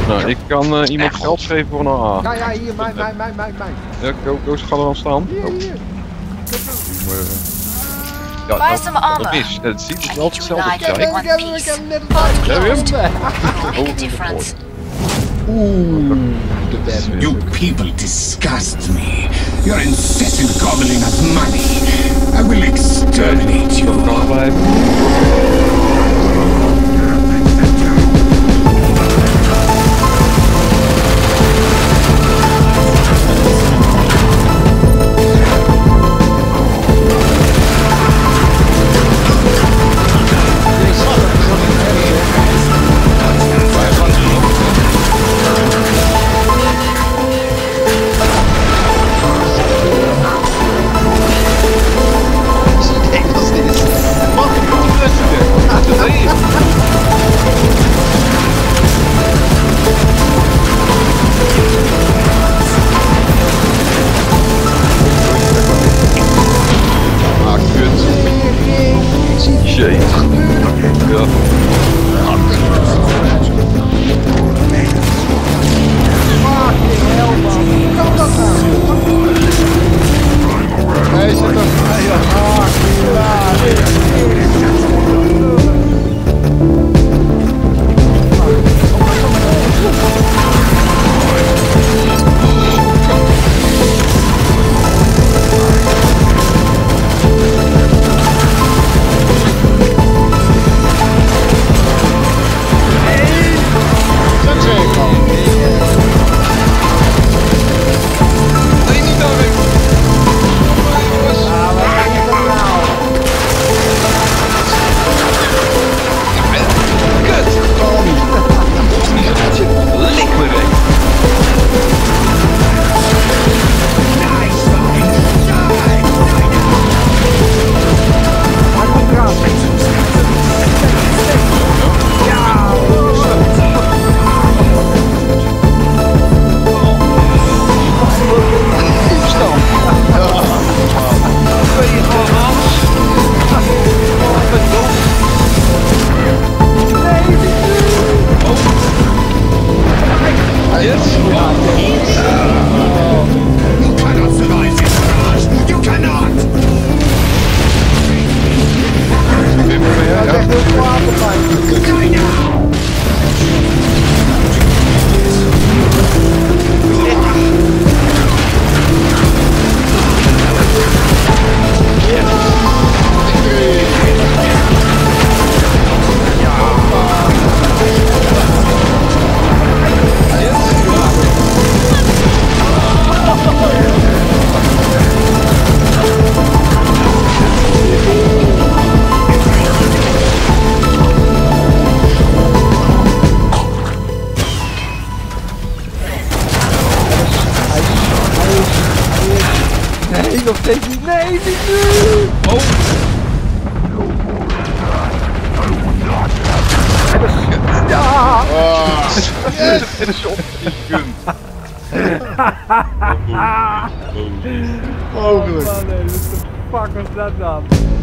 Nou, ik kan iemand geld geven voor een AA. Ja, hier, mijn. Ja, go, ze gaan er dan staan. Hier. Ja, dat is. Het ziet er wel hetzelfde uit. Ik heb net You people disgust me. Your incessant gobbling of money. I will exterminate you. Nee, nog steeds niet. Nee, niet nu! Oh! Ja! Dit is op die gun. Oh, man, nee, wat de fuck was dat dan?